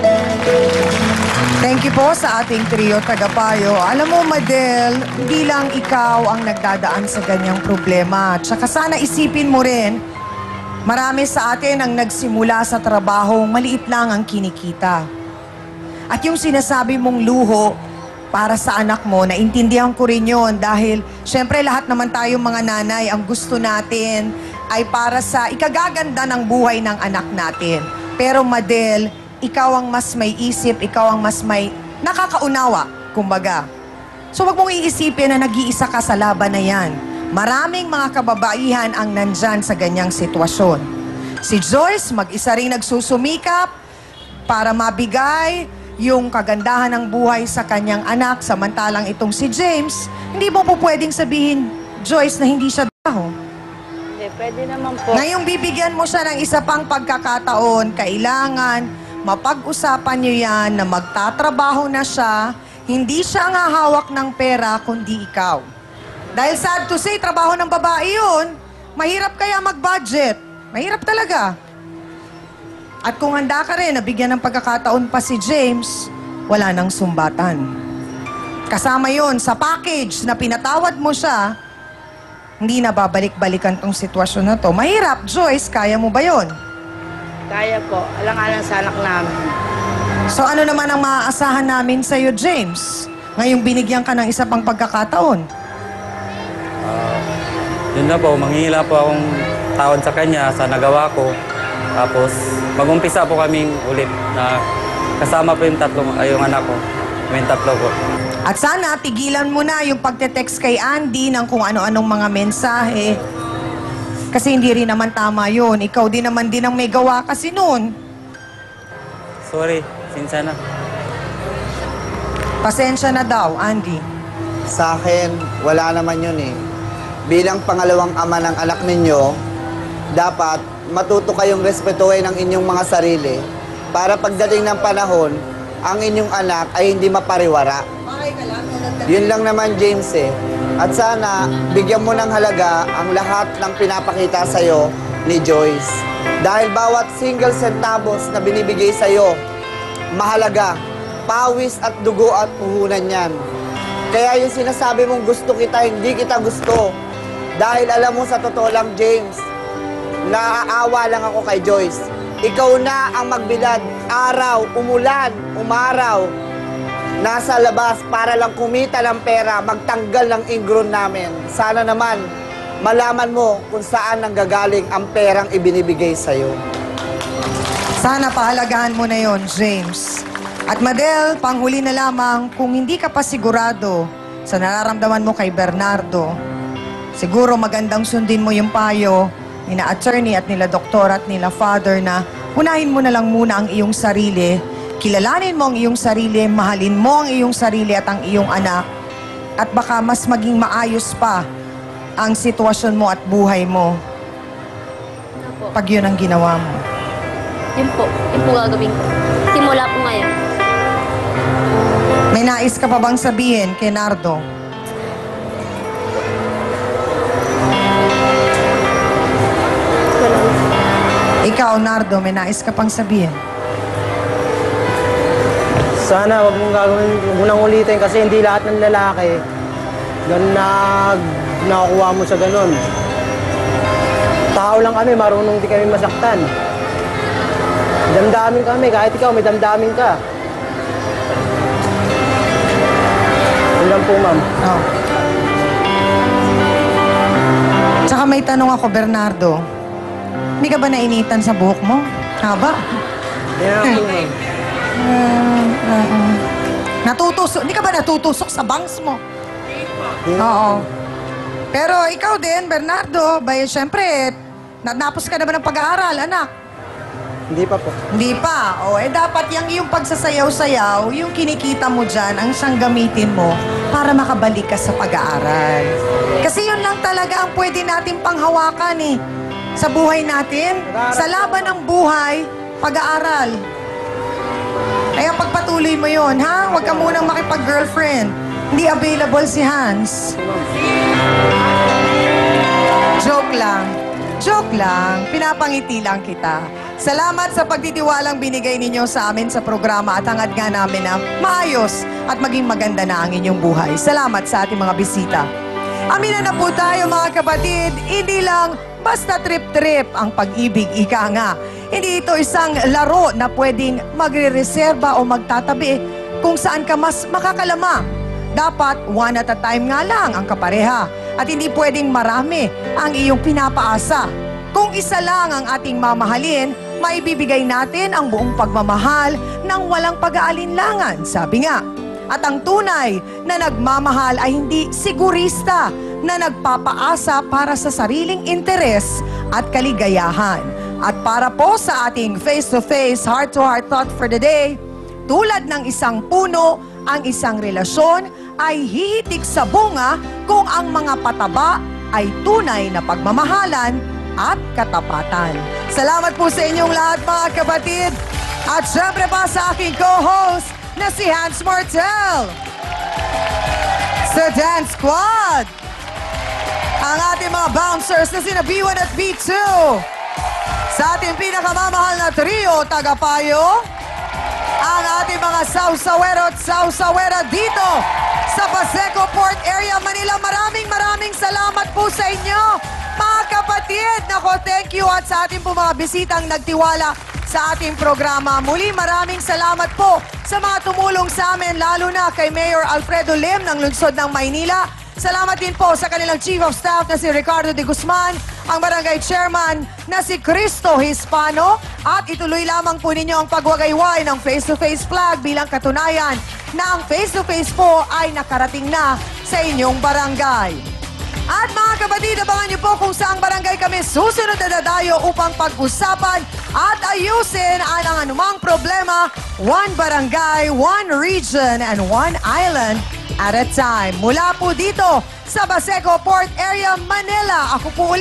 Thank you po sa ating trio tagapayo. Alam mo, Madel, hindi lang ikaw ang nagdadaan sa ganyang problema. Tsaka sana isipin mo rin, marami sa atin ang nagsimula sa trabahong maliit lang ang kinikita. At yung sinasabi mong luho para sa anak mo, naintindihan ko rin yun dahil syempre lahat naman tayo mga nanay, ang gusto natin ay para sa ikagaganda ng buhay ng anak natin. Pero Madel, ikaw ang mas may isip, ikaw ang mas may nakakaunawa, kumbaga. So wag mong iisipin na nag-iisa ka sa laban na yan. Maraming mga kababaihan ang nandyan sa ganyang sitwasyon. Si Joyce, mag-isa rin nagsusumikap para mabigay yung kagandahan ng buhay sa kanyang anak, samantalang itong si James, hindi mo po pwedeng sabihin, Joyce, na hindi siya daho. Pwede naman po. Ngayong bibigyan mo siya ng isa pang pagkakataon, kailangan mapag-usapan niyo yan na magtatrabaho na siya, hindi siya ang hahawak ng pera, kundi ikaw. Dahil sad to say, trabaho ng babae yun, mahirap kaya mag-budget. Mahirap talaga. At kung handa ka rin, nabigyan ng pagkakataon pa si James, wala nang sumbatan. Kasama yon sa package na pinatawad mo siya, hindi na babalik-balikan tong sitwasyon na to. Mahirap, Joyce, kaya mo ba yon? Kaya po. Alang-alang sa anak namin. So ano naman ang maaasahan namin sa'yo, James? Ngayong binigyan ka ng isa pang pagkakataon. Yun na po, manghihila po akong tawad sa kanya sa nagawa ko. Tapos mag-umpisa po kaming ulit na kasama po yung anak ko. Yung tatlo po. At sana tigilan mo na yung pagte-text kay Andy ng kung ano-anong mga mensahe. Kasi hindi rin naman tama yun. Ikaw din naman din ang may gawa kasi noon. Sorry, sinsa na. Pasensya na daw, Andy. Sa akin, wala naman yun eh. Bilang pangalawang ama ng anak ninyo, dapat matuto kayong respetuhin ang inyong mga sarili para pagdating ng panahon, ang inyong anak ay hindi mapariwara. Yun lang naman, James eh. At sana, bigyan mo ng halaga ang lahat ng pinapakita sa'yo ni Joyce. Dahil bawat single centavos na binibigay sa'yo, mahalaga. Pawis at dugo at puhunan yan. Kaya yung sinasabi mong gusto kita, hindi kita gusto. Dahil alam mo, sa totoo lang, James, naaawa lang ako kay Joyce. Ikaw na ang magbilad. Araw, umulan, umaraw. Nasa labas para lang kumita ng pera, magtanggal ng ingron namin. Sana naman, malaman mo kung saan nanggagaling ang perang ibinibigay sa'yo. Sana pahalagahan mo na yon, James. At Madel, panghuli na lamang, kung hindi ka pa sigurado sa nararamdaman mo kay Bernardo, siguro magandang sundin mo yung payo nina attorney at nila doktor at nila father na unahin mo na lang muna ang iyong sarili, kilalanin mo ang iyong sarili, mahalin mo ang iyong sarili at ang iyong anak, at baka mas maging maayos pa ang sitwasyon mo at buhay mo pag yun ang ginawa mo. Yun po gagawin ko. Simula po ngayon. May nais ka pa bang sabihin kay Nardo? Ikaw, Nardo, may nais ka pang sabihin? Sana wag mong gagawin, wag mo nang ulitin kasi hindi lahat ng lalaki nakukuha mo sa ganun. Tao lang kami, marunong di kami masaktan. Damdamin kami, kahit ikaw may damdamin ka. Yun lang po, ma'am. Oh. Tsaka may tanong ako, Bernardo. Hindi ka ba nainitan sa buhok mo? Haba? Yeah, ma'am. Natutusok? Hindi ka ba natutusok sa bangs mo? Oo. Pero ikaw din, Bernardo, syempre, natapos ka na ba ng pag-aaral, anak? Hindi pa po. Hindi pa. Dapat yung pagsasayaw-sayaw, yung kinikita mo dyan, ang siyang gamitin mo para makabalik ka sa pag-aaral. Kasi yun lang talaga ang pwede natin panghawakan sa buhay natin. Sa laban ng buhay, pag-aaral. Kaya pagpatuloy mo yun, ha? Huwag ka munang makipag-girlfriend. Hindi available si Hans. Joke lang. Joke lang. Pinapangiti lang kita. Salamat sa pagtitiwalang binigay ninyo sa amin sa programa at hangad nga namin na maayos at maging maganda na ang inyong buhay. Salamat sa ating mga bisita. Aminan na po tayo mga kapatid, hindi lang basta trip-trip ang pag-ibig, ika nga. Hindi ito isang laro na pwedeng magre-reserba o magtatabi kung saan ka mas makakalamang. Dapat one at a time nga lang ang kapareha at hindi pwedeng marami ang iyong pinapaasa. Kung isa lang ang ating mamahalin, maibibigay natin ang buong pagmamahal ng walang pag-aalinlangan, sabi nga. At ang tunay na nagmamahal ay hindi sigurista na nagpapaasa para sa sariling interes at kaligayahan. At para po sa ating face-to-face, heart-to-heart thought for the day, tulad ng isang puno, ang isang relasyon ay hihitik sa bunga kung ang mga pataba ay tunay na pagmamahalan at katapatan. Salamat po sa inyong lahat mga kapatid. At syempre pa sa aking co-host na si Hans Martel. Sa Dance Squad, ang ating mga bouncers na sina B1 at B2. Sa ating pinakamamahal na trio, tagapayo, ang ating mga sausawero at sausawera dito sa Paseco Port Area, Manila. Maraming salamat po sa inyo, mga kapatid. Nako, thank you at sa ating po mga bisitang nagtiwala sa ating programa. Muli, maraming salamat po sa mga tumulong sa amin, lalo na kay Mayor Alfredo Lim ng Lungsod ng Maynila. Salamat din po sa kanilang Chief of Staff na si Ricardo de Guzman, ang Barangay Chairman na si Cristo Hispano, at ituloy lamang po ninyo ang pagwagayway ng face-to-face flag bilang katunayan na ang face-to-face po ay nakarating na sa inyong barangay. At mga kapatid, abangan niyo po kung saang barangay kami susunod na dadayo upang pag-usapan at ayusin ang anumang problema, one barangay, one region, and one island at a time. Mula po dito sa Paseco Port Area, Manila, ako po ulit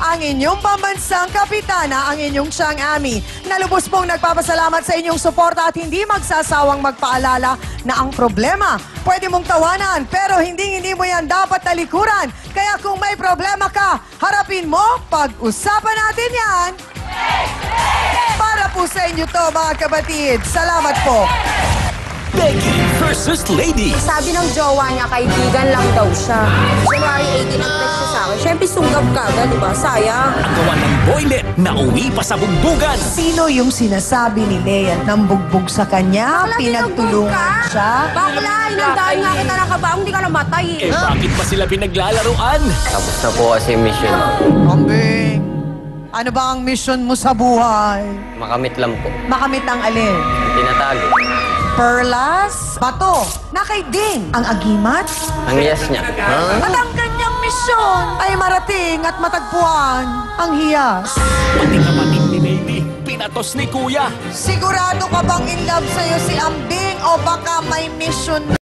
ang inyong pambansang kapitana, ang inyong Chang Ami. Nalubos pong nagpapasalamat sa inyong suporta at hindi magsasawang magpaalala na ang problema pwede mong tawanan, pero hindi mo yan dapat talikuran. Kaya kung may problema ka, harapin mo, pag-usapan natin yan. Para po sa inyo to, mga kabatid. Salamat po. Becky versus Lady. Sabi ng jowa niya, kaibigan lang daw siya. January 18 ang text siya sa akin. Siyempre, sunggab ka, diba? Sayang. Ang gawa ng boylet na uwi pa sa bugbugan. Sino yung sinasabi ni Lea ng bugbog sa kanya? Bakla, Pinagtulungan siya? Bakla, inandahan nga kita ng kabaong, hindi ka namatay. Bakit pa sila pinaglalaruan? Tapos na po kasi mission. Kambing, ano ba ang mission mo sa buhay? Makamit lang po. Makamit ang alin? Ang tinatago. Perlas, bato, na kay Ding, ang agimat. Ang yes niya. At ang kanyang misyon ay marating at matagpuan ang hiyas. Pati kapatid ni Lady, pinatos ni Kuya. Sigurado ka bang in love sa'yo si Ambing o baka may mission